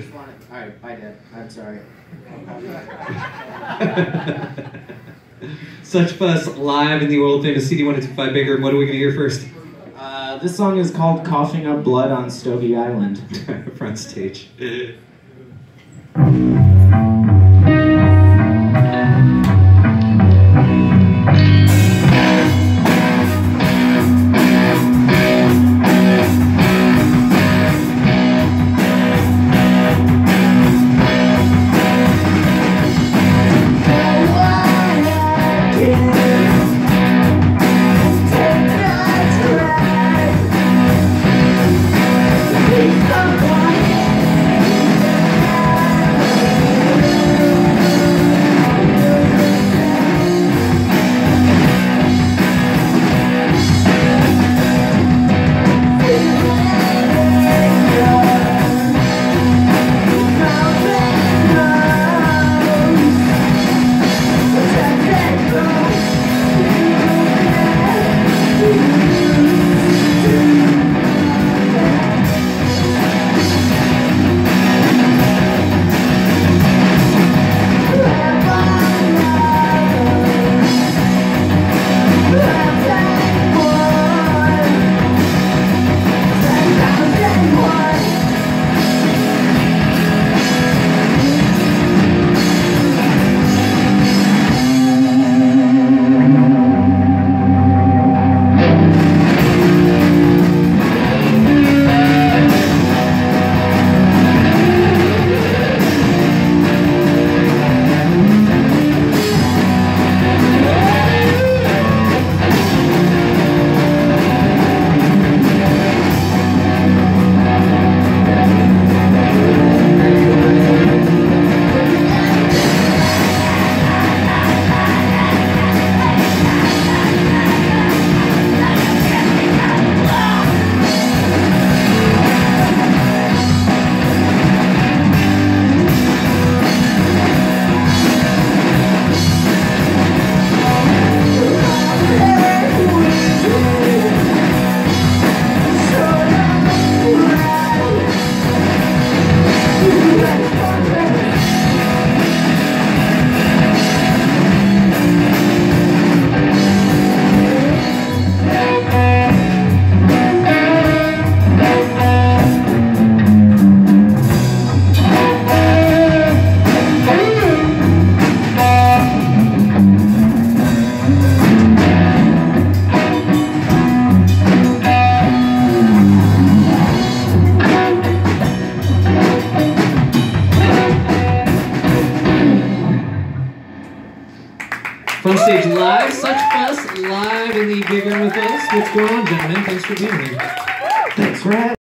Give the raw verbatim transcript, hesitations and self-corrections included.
just want to... All right, bye, Dad. I'm sorry. Such Fuss live in the world famous C D one oh two five Bigger. What are we going to hear first? Uh, this song is called Coughing Up Blood on Stogie Island. Front stage. Front stage live, Such Fuss live in the big room with us. What's going on, gentlemen? Thanks for being here. Thanks for having me.